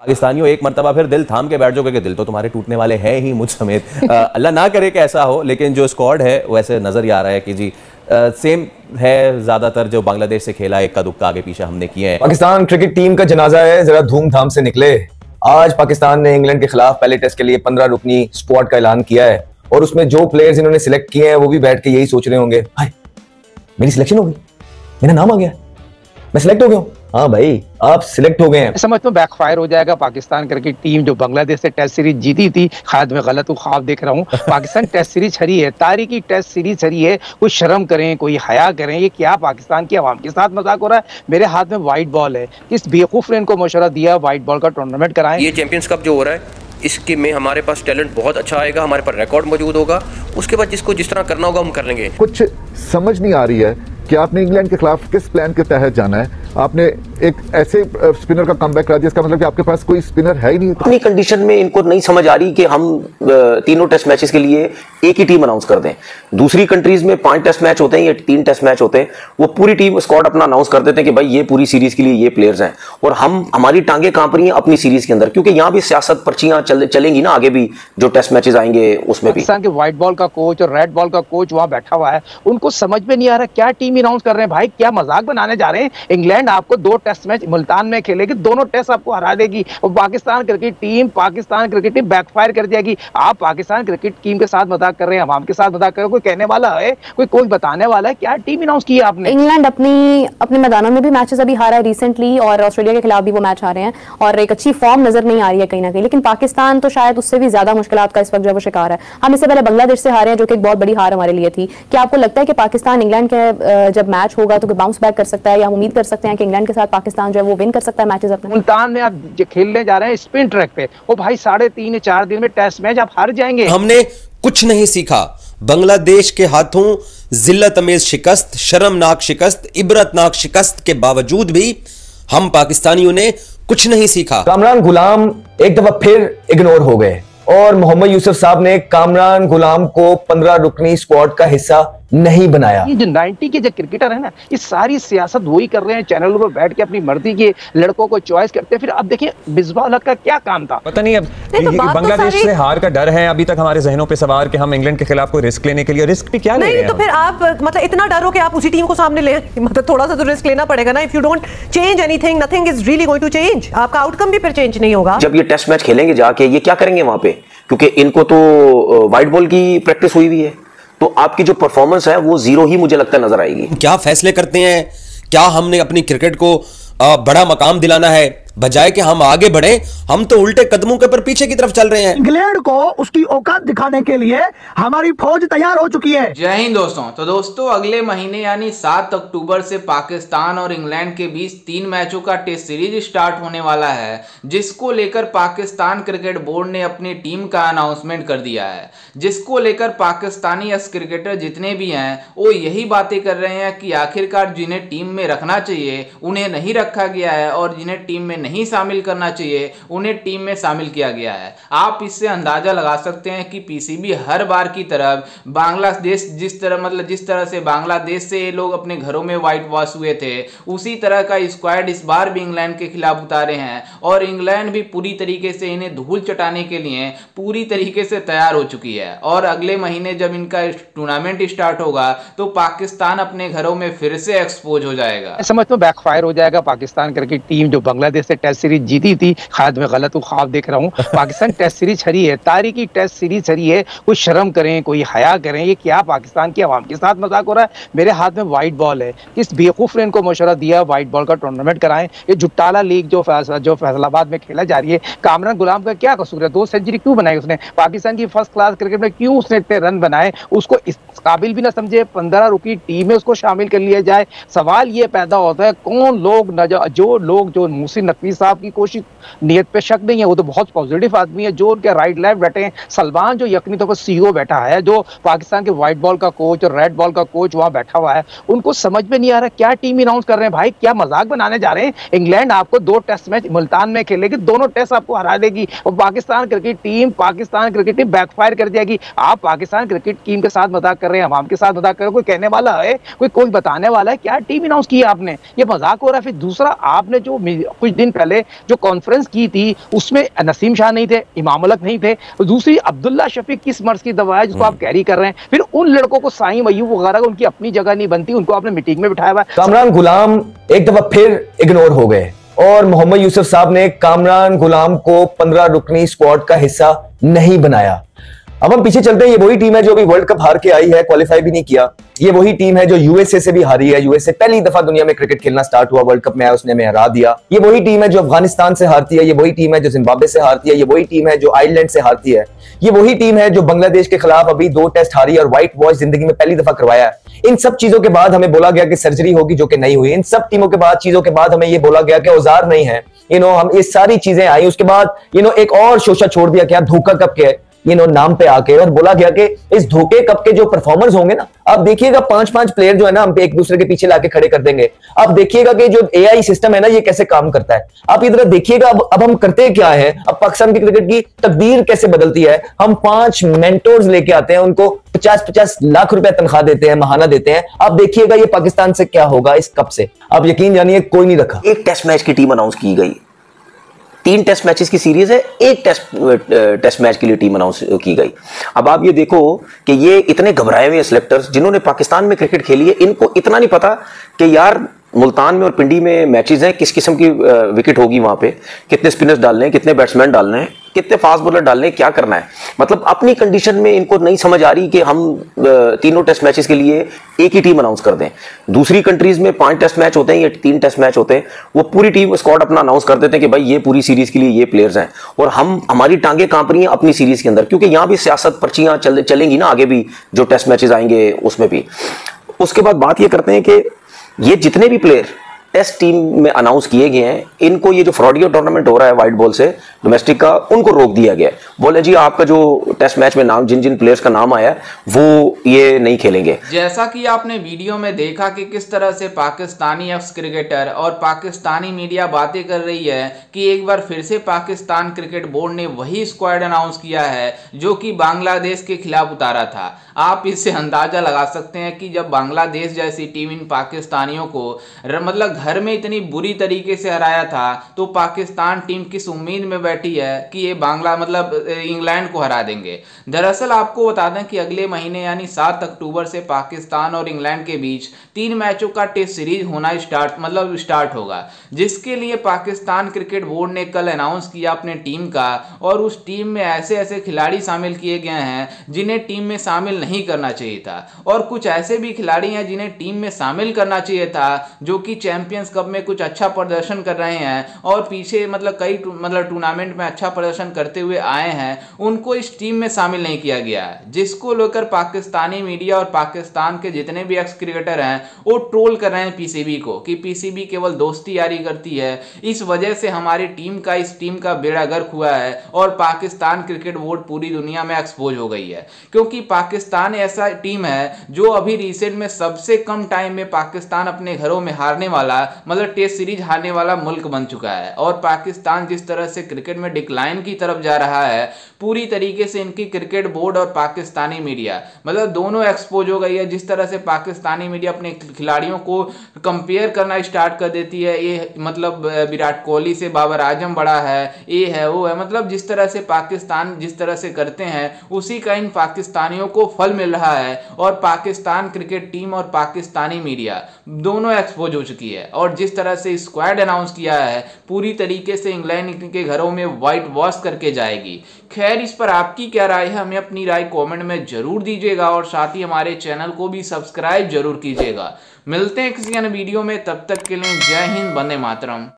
पाकिस्तानियों एक मर्तबा फिर दिल थाम के बैठ जाओगे कि दिल तो तुम्हारे टूटने वाले हैं ही मुझ समेत। अल्लाह ना करे कि ऐसा हो, लेकिन जो स्क्वाड है वैसे नज़र ही आ रहा है कि जी सेम है ज़्यादातर जो बांग्लादेश से खेला, इक्का दुक्का आगे पीछे हमने किए हैं। पाकिस्तान क्रिकेट टीम का जनाजा है, जरा धूमधाम से निकले। आज पाकिस्तान ने इंग्लैंड के खिलाफ पहले टेस्ट के लिए 15 रुकनी स्क्वाड का ऐलान किया है और उसमें जो प्लेयर्स इन्होंने सिलेक्ट किए हैं वो भी बैठ के यही सोच रहे होंगे, हाय मेरी सिलेक्शन हो गई, मेरा नाम आ गया, मैं सिलेक्ट हो गया हूं। हाँ भाई, आप सिलेक्ट हो गए हैं। समझ में बैकफायर हो जाएगा। पाकिस्तान क्रिकेट टीम जो बांग्लादेश से टेस्ट सीरीज जीती थी, शायद मैं गलत हूँ, ख्वाब देख रहा हूँ। पाकिस्तान टेस्ट सीरीज हरी है, तारीखी टेस्ट सीरीज हरी है। कोई शर्म करें, कोई हया करें, ये क्या पाकिस्तान की आवाम के साथ मजाक हो रहा है। मेरे हाथ में व्हाइट बॉल है, किस बेवकूफ ने इनको मशवरा दिया व्हाइट बॉल का टूर्नामेंट कराएं। ये चैंपियंस कप जो हो रहा है इसके में हमारे पास टैलेंट बहुत अच्छा आएगा, हमारे पास रिकॉर्ड मौजूद होगा, उसके बाद जिसको जिस तरह करना होगा हम कर लेंगे। कुछ समझ नहीं आ रही है कि आपने इंग्लैंड के खिलाफ किस प्लान के तहत जाना है। आपने एक ऐसे स्पिनर का कमबैक करा दिया, इसका मतलब कि आपके पास कोई स्पिनर है ही नहीं। अपनी कंडीशन में इनको नहीं समझ आ रही कि हम तीनों टेस्ट मैचेस के लिए एक ही टीम अनाउंस कर दें। दूसरी कंट्रीज में 5 टेस्ट मैच होते हैं या 3 टेस्ट मैच होते हैं, वो पूरी टीम स्क्वाड अपना अनाउंस कर देते हैं कि भाई ये पूरी सीरीज के लिए ये प्लेयर्स हैं, और हमारी टांगे कांप रही हैं अपनी सीरीज के अंदर, क्योंकि यहाँ भी सियासत पर्चियां चलेंगी ना आगे भी, जो टेस्ट मैचेस आएंगे उसमें भी। पाकिस्तान के व्हाइट बॉल का कोच और रेड बॉल का कोच वहां बैठा हुआ है, उनको समझ में नहीं आ रहा क्या टीम अनाउंस कर रहे हैं। भाई क्या मजाक बनाने जा रहे हैं। इंग्लैंड आपको 2 टेस्ट मैच मुल्तान में खेलेगी, दोनों टेस्ट आपको हरा देगी, और पाकिस्तान क्रिकेट टीम बैकफायर कर जाएगी। आप पाकिस्तान क्रिकेट टीम के साथ मजाक कर रहे हैं, हम के साथ मजाक कर रहे हैं। कोई कहने वाला है, कोई बताने वाला है क्या टीम अनाउंस की है आपने। इंग्लैंड अपने मैदानों में भी मैचेस अभी हारा है रिसेंटली, और ऑस्ट्रेलिया के खिलाफ भी वो मैच हारे हैं, और एक अच्छी फॉर्म नजर नहीं आ रही है कहीं ना कहीं। लेकिन पाकिस्तान तो शायद उससे भी ज्यादा मुश्किलात का इस वक्त जो वो शिकार है। हम इससे पहले बांग्लादेश से हारे हैं, जो कि एक बहुत बड़ी हार हमारे लिए थी। क्या आपको लगता है कि पाकिस्तान इंग्लैंड के जब मैच होगा तो बाउंस बैक कर सकता है, या हम उम्मीद कर सकते हैं कि इंग्लैंड के साथ पाकिस्तान जो है वो विन कर सकता है मैचेस अपने? मुल्तान में आप खेलने जा रहे हैं स्पिन ट्रैक पे, वो भाई 3.5 या 4 दिन में टेस्ट मैच आप हार जाएंगे। हमने कुछ नहीं सीखा। बांग्लादेश के हाथों जिल्लत अमेज शिकस्त, शर्मनाक शिकस्त, इबरतनाक शिकस्त के बावजूद भी हम पाकिस्तानियों ने कुछ नहीं सीखा। कामरान गुलाम एक दफा फिर इग्नोर हो गए, और मोहम्मद यूसुफ साहब ने कामरान गुलाम को 15 रुकनी स्क्वाड का हिस्सा नहीं बनाया। ये जो 90 के जो क्रिकेटर है ना, ये सारी सियासत वही कर रहे हैं, चैनलों पर बैठ के अपनी मर्जी के लड़कों को चॉइस करते हैं। फिर अब देखिए मिसबाह उल हक का क्या काम था, पता नहीं। अब बांग्लादेश से हार का डर है अभी तक हमारे जहनों पे सवार कि हम इंग्लैंड के खिलाफ कोई रिस्क लेने के लिए, रिस्क भी क्या ले रहे हैं? तो फिर आप मतलब इतना डर हो कि आप उसी टीम को सामने ले, मतलब थोड़ा सा तो रिस्क लेना पड़ेगा ना। If you don't change anything, nothing is really going to change. आपका आउटकम भी फिर चेंज नहीं होगा। जब ये टेस्ट मैच खेलेंगे जाके, ये क्या करेंगे वहां पे, क्योंकि इनको तो व्हाइट बॉल की प्रैक्टिस हुई हुई है, तो आपकी जो परफॉर्मेंस है वो 0 ही मुझे लगता है नजर आएगी। क्या फैसले करते हैं, क्या हमने अपनी क्रिकेट को बड़ा मकाम दिलाना है, बजाय कि हम आगे बढ़े, हम तो उल्टे कदमों के पर पीछे की तरफ चल रहे हैं। इंग्लैंड को उसकी औकात दिखाने के लिए हमारी फौज तैयार हो चुकी है। जय हिंद दोस्तों। तो दोस्तों अगले महीने यानी 7 अक्टूबर से पाकिस्तान और इंग्लैंड के बीच 3 मैचों का टेस्ट सीरीज स्टार्ट होने वाला है, जिसको लेकर पाकिस्तान क्रिकेट बोर्ड ने अपनी टीम का अनाउंसमेंट कर दिया है, जिसको लेकर पाकिस्तानी क्रिकेटर जितने भी हैं वो यही बातें कर रहे हैं कि आखिरकार जिन्हें टीम में रखना चाहिए उन्हें नहीं रखा गया है, और जिन्हें टीम में नहीं शामिल करना चाहिए उन्हें टीम में शामिल किया गया है। आप इससे अंदाजा लगा सकते हैं कि पीसीबी हर बार की तरह बांग्लादेश जिस तरह से बांग्लादेश से ये लोग अपने घरों में व्हाइट वॉश हुए थे, उसी तरह का स्क्वाड इस बार भी इंग्लैंड के खिलाफ उतारे हैं, और इंग्लैंड भी पूरी तरीके से इन्हें धूल चटाने के लिए पूरी तरीके से तैयार हो चुकी है। और अगले महीने जब इनका टूर्नामेंट स्टार्ट होगा तो पाकिस्तान अपने घरों में फिर से एक्सपोज हो जाएगा। समझ में बैकफायर हो जाएगा। पाकिस्तान क्रिकेट टीम जो बांग्लादेश से टेस्ट सीरीज जीती थी, शायद मैं गलत हूँ, ख्वाब देख रहा हूँ। पाकिस्तान टेस्ट सीरीज हरी है, तारीखी टेस्ट सीरीज हरी है। कोई शर्म करें, कोई हया करें, ये क्या पाकिस्तान की आवाम के साथ मजाक हो रहा है। मेरे हाथ में व्हाइट बॉल है, किस बेवकूफ ने इनको मशवरा दिया व्हाइट बॉल का टूर्नामेंट कराएं। ये जुट्टाला लीग जो फैसलाबाद में खेला जा रही है, कामरान गुलाम का क्या कसूर है? 2 सेंचुरी क्यों बनाई उसने? पाकिस्तान की फर्स्ट क्लास क्रिकेट में क्यों उसने इतने रन बनाए? उसको इस काबिल भी ना समझे 15 रुकी टीम में उसको शामिल कर लिया जाए। सवाल ये पैदा होता है कौन लोग जो मुहसिन नकवी साहब की कोशिश नियत पे शक नहीं है, वो तो बहुत पॉजिटिव आदमी है, जो उनके राइट लेफ्ट बैठे हैं। सलमान जो यकीनी तौर पर सीईओ बैठा है, जो पाकिस्तान के व्हाइट बॉल का कोच और रेड बॉल का कोच वहां बैठा हुआ है, उनको समझ में नहीं आ रहा क्या टीम अनाउंस कर रहे हैं। भाई क्या मजाक बनाने जा रहे हैं। इंग्लैंड आपको 2 टेस्ट मैच मुल्तान में खेलेगी, दोनों टेस्ट आपको हरा देगी, और पाकिस्तान क्रिकेट टीम बैकफायर कर जाएगी। आप पाकिस्तान क्रिकेट टीम के साथ मजाक कर रहे हैं, हम के साथ मजाक कर रहे हैं। कोई कहने वाला है, कोई बताने वाला है क्या टीम अनाउंस की है आपने? ये मजाक हो रहा है। फिर दूसरा, आपने जो कुछ दिन दिन पहले जो कॉन्फ्रेंस की थी उसमें नसीम शाह नहीं थे, इमाम उल हक नहीं थे, दूसरी अब्दुल्ला शफीक किस मर्ज की दवा है जिसको आप कैरी कर रहे हैं, फिर उन लड़कों को साईं अय्यूब वगैरह उनकी अपनी जगह नहीं बनती, उनको आपने मीटिंग में बिठाया हुआ। कामरान गुलाम एक दफा फिर इग्नोर हो गए और मोहम्मद यूसुफ साहब ने कामरान गुलाम को 15 रुकनी स्क्वाड का हिस्सा नहीं बनाया। अब हम पीछे चलते हैं, ये वही टीम है जो अभी वर्ल्ड कप हार के आई है, क्वालिफाई भी नहीं किया। ये वही टीम है जो यूएसए से भी हारी है, यूएसए पहली दफा दुनिया में क्रिकेट खेलना स्टार्ट हुआ, वर्ल्ड कप में आया, उसने हमें हरा दिया। ये वही टीम है जो अफगानिस्तान से हारती है, ये वही टीम है जो जिम्बाब्वे से हारती है, ये वही टीम है जो आयरलैंड से हारती है, ये वही टीम है जो बांग्लादेश के खिलाफ अभी 2 टेस्ट हारी और व्हाइट वॉश जिंदगी में पहली दफा करवाया है। इन सब चीजों के बाद हमें बोला गया कि सर्जरी होगी, जो कि नहीं हुई। इन सब टीमों के बाद चीजों के बाद हमें यह बोला गया कि औजार नहीं है, हम ये सारी चीजें आई। उसके बाद एक और शोशा छोड़ दिया क्या धोखा कप के नाम पे आके, और बोला गया कि इस धोखे कप के जो परफॉर्मर्स होंगे ना, आप देखिएगा 5-5 प्लेयर जो है ना हम एक दूसरे के पीछे लाके खड़े कर देंगे। आप देखिएगा कि जो एआई सिस्टम है ना ये कैसे काम करता है। आप इधर देखिएगा अब हम करते क्या है, अब पाकिस्तान की क्रिकेट की तकदीर कैसे बदलती है। हम 5 मेंटोर्स लेके आते हैं, उनको 50-50 लाख रुपए तनख्वाह देते हैं, महाना देते हैं। आप देखिएगा ये पाकिस्तान से क्या होगा इस कप से, आप यकीन जानिए कोई नहीं रखा। एक टेस्ट मैच की टीम अनाउंस की गई, 3 टेस्ट मैचेस की सीरीज है, एक टेस्ट मैच के लिए टीम अनाउंस की गई। अब आप ये देखो कि ये इतने घबराए हुए सेलेक्टर्स जिन्होंने पाकिस्तान में क्रिकेट खेली है, इनको इतना नहीं पता कि यार मुल्तान में और पिंडी में मैचेस हैं, किस किस्म की विकेट होगी वहां पे, कितने स्पिनर्स डालने हैं, कितने बैट्समैन डालने हैं, कितने फास्ट बॉलर डालने हैं, क्या करना है। मतलब अपनी कंडीशन में इनको नहीं समझ आ रही कि हम तीनों टेस्ट मैचेस के लिए एक ही टीम अनाउंस कर दें। दूसरी कंट्रीज में 5 टेस्ट मैच होते हैं या 3 टेस्ट मैच होते हैं, वो पूरी टीम स्क्वाड अपना अनाउंस कर देते हैं कि भाई ये पूरी सीरीज के लिए ये प्लेयर्स हैं, और हमारी टांगे कांप रही हैं अपनी सीरीज के अंदर, क्योंकि यहाँ भी सियासत पर्चियां चलेंगी ना आगे भी, जो टेस्ट मैचेस आएंगे उसमें भी। उसके बाद बात ये करते हैं कि ये जितने भी प्लेयर टेस्ट टीम में अनाउंस किए गए हैं, इनको ये जो फ्रॉडियो टूर्नामेंट हो रहा है व्हाइट बॉल से डोमेस्टिक का, उनको रोक दिया गया है। बोले जी आपका जो टेस्ट मैच में नाम जिन प्लेयर्स का नाम आया वो ये नहीं खेलेंगे। जैसा कि आपने वीडियो में देखा कि किस तरह से पाकिस्तानी एक्स क्रिकेटर और पाकिस्तानी मीडिया बातें कर रही है कि एक बार फिर से पाकिस्तान क्रिकेट बोर्ड ने वही स्क्वाड अनाउंस किया है जो कि बांग्लादेश के खिलाफ उतारा था। आप इससे अंदाजा लगा सकते हैं कि जब बांग्लादेश जैसी टीम इन पाकिस्तानियों को मतलब घर में इतनी बुरी तरीके से हराया था, तो पाकिस्तान टीम किस उम्मीद में बैठी है कि ये इंग्लैंड को हरा देंगे। दरअसल आपको बता दें कि अगले महीने यानी 7 अक्टूबर से पाकिस्तान और इंग्लैंड के बीच 3 मैचों का टेस्ट सीरीज होना स्टार्ट होगा, जिसके लिए पाकिस्तान क्रिकेट बोर्ड ने कल अनाउंस किया अपने टीम का, और उस टीम में ऐसे ऐसे खिलाड़ी शामिल किए गए हैं जिन्हें टीम में शामिल नहीं करना चाहिए था, और कुछ ऐसे भी खिलाड़ी हैं जिन्हें टीम में शामिल करना चाहिए था जो कि चैंपियंस कप में कुछ अच्छा प्रदर्शन कर रहे हैं और पीछे कई टूर्नामेंट में अच्छा प्रदर्शन करते हुए आए हैं, उनको इस टीम में शामिल नहीं किया गया, जिसको लेकर पाकिस्तानी मीडिया और पाकिस्तान के जितने भी एक्स क्रिकेटर हैं वो ट्रोल कर रहे हैं पीसीबी को कि पीसीबी केवल दोस्ती यारी करती है, इस वजह से हमारी इस टीम का बेड़ा गर्क हुआ है और पाकिस्तान क्रिकेट बोर्ड पूरी दुनिया में एक्सपोज हो गई है। क्योंकि पाकिस्तान ऐसा टीम है जो अभी रिसेंट में सबसे कम टाइम में पाकिस्तान अपने घरों में हारने वाला टेस्ट सीरीज हारने वाला मुल्क बन चुका है, और पाकिस्तान जिस तरह से क्रिकेट में डिक्लाइन की तरफ जा रहा है, पूरी तरीके से इनकी क्रिकेट बोर्ड और पाकिस्तानी मीडिया दोनों एक्सपोज हो गई है। जिस तरह से पाकिस्तानी मीडिया अपने खिलाड़ियों को कंपेयर करना स्टार्ट कर देती है, ये विराट कोहली से बाबर आजम बड़ा है, ये है वो है, जिस तरह से पाकिस्तान जिस तरह से करते हैं उसी का इन पाकिस्तानियों को फल मिल रहा है, और पाकिस्तान क्रिकेट टीम और पाकिस्तानी मीडिया दोनों एक्सपोज हो चुकी है। और जिस तरह से स्क्वाड अनाउंस किया है पूरी तरीके से इंग्लैंड के घरों में व्हाइट वॉश करके जाएगी। खैर, इस पर आपकी क्या राय है, हमें अपनी राय कमेंट में जरूर दीजिएगा, और साथ ही हमारे चैनल को भी सब्सक्राइब जरूर कीजिएगा। मिलते हैं किसी अन्य वीडियो में, तब तक के लिए जय हिंद, वंदे मातरम।